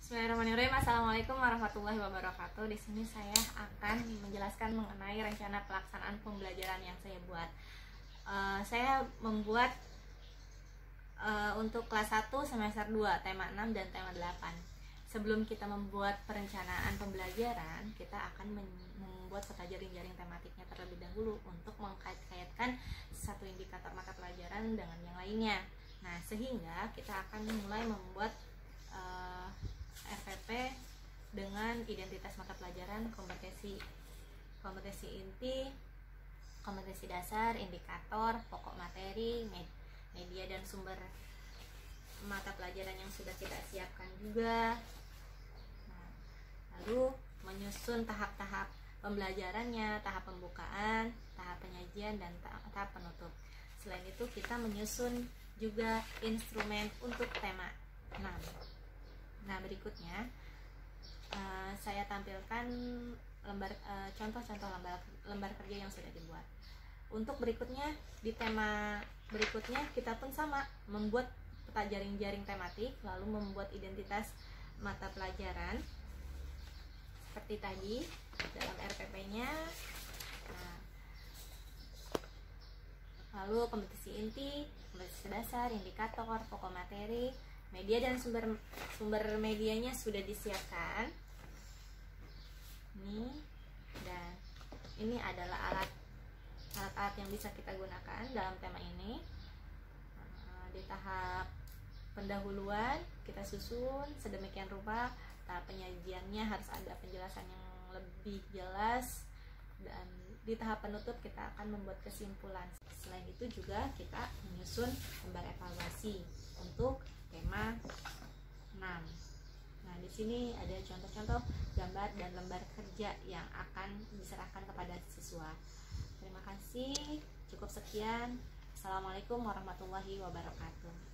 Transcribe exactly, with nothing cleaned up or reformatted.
Bismillahirrahmanirrahim. Assalamualaikum warahmatullahi wabarakatuh. Di sini saya akan menjelaskan mengenai rencana pelaksanaan pembelajaran yang saya buat. Uh, saya membuat uh, untuk kelas satu semester dua tema enam dan tema delapan. Sebelum kita membuat perencanaan pembelajaran, kita akan membuat peta jaring-jaring tematiknya terlebih dahulu untuk mengkait-kaitkan satu indikator mata pelajaran dengan yang lainnya. Nah, sehingga kita akan mulai membuat uh, R P P dengan identitas mata pelajaran, kompetensi kompetensi inti, kompetensi dasar, indikator, pokok materi, media dan sumber mata pelajaran yang sudah kita siapkan juga. Nah, lalu menyusun tahap-tahap pembelajarannya, tahap pembukaan, tahap penyajian, dan tahap penutup. Selain itu, kita menyusun juga instrumen untuk tema enam. Nah, berikutnya uh, saya tampilkan lembar uh, contoh-contoh lembar lembar kerja yang sudah dibuat. Untuk berikutnya, di tema berikutnya kita pun sama, membuat peta jaring-jaring tematik, lalu membuat identitas mata pelajaran seperti tadi dalam R P P-nya. Nah, lalu kompetensi inti, kompetensi dasar, indikator, pokok materi, media dan sumber sumber medianya sudah disiapkan. Ini dan ini adalah alat alat-alat yang bisa kita gunakan dalam tema ini. Di tahap pendahuluan kita susun sedemikian rupa. Tahap penyajiannya harus ada penjelasan yang lebih jelas, dan di tahap penutup kita akan membuat kesimpulan. Selain itu juga kita menyusun lembar evaluasi untuk tema enam. Nah, di sini ada contoh-contoh gambar dan lembar kerja yang akan diserahkan kepada siswa. Terima kasih. Cukup sekian. Assalamualaikum warahmatullahi wabarakatuh.